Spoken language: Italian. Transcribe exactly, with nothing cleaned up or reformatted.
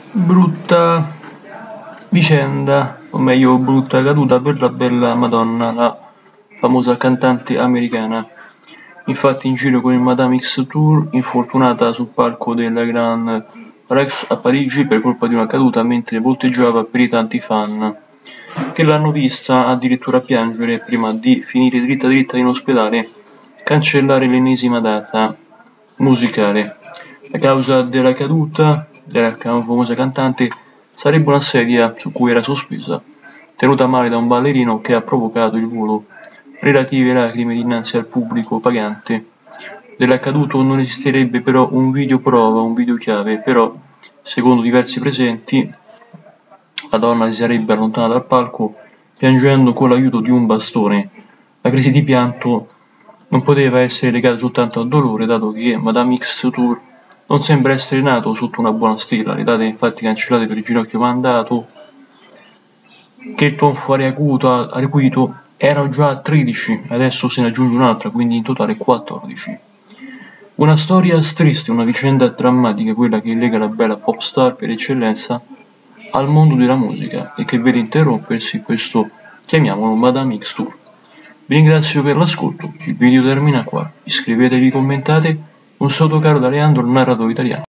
Brutta vicenda, o meglio brutta caduta per la bella Madonna, la famosa cantante americana. Infatti in giro con il Madame X Tour, infortunata sul palco della Grand Rex a Parigi per colpa di una caduta mentre volteggiava per i tanti fan, che l'hanno vista addirittura piangere prima di finire dritta dritta in ospedale, cancellare l'ennesima data musicale. La causa della caduta della famosa cantante sarebbe una sedia su cui era sospesa, tenuta male da un ballerino che ha provocato il volo. Relative lacrime dinanzi al pubblico pagante. Dell'accaduto non esisterebbe però un video prova, un video chiave, però, secondo diversi presenti, la donna si sarebbe allontanata dal palco piangendo con l'aiuto di un bastone. La crisi di pianto non poteva essere legata soltanto al dolore, dato che Madame X Tour non sembra essere nato sotto una buona stella, le date infatti cancellate per il ginocchio mandato, che il tonfo acuto, acuito erano già tredici, adesso se ne aggiunge un'altra, quindi in totale quattordici. Una storia triste, una vicenda drammatica, quella che lega la bella pop star per eccellenza al mondo della musica e che vede interrompersi questo, chiamiamolo Madame X Tour. Vi ringrazio per l'ascolto, il video termina qua, iscrivetevi, commentate, un saluto caro da Leandro, il narratore italiano.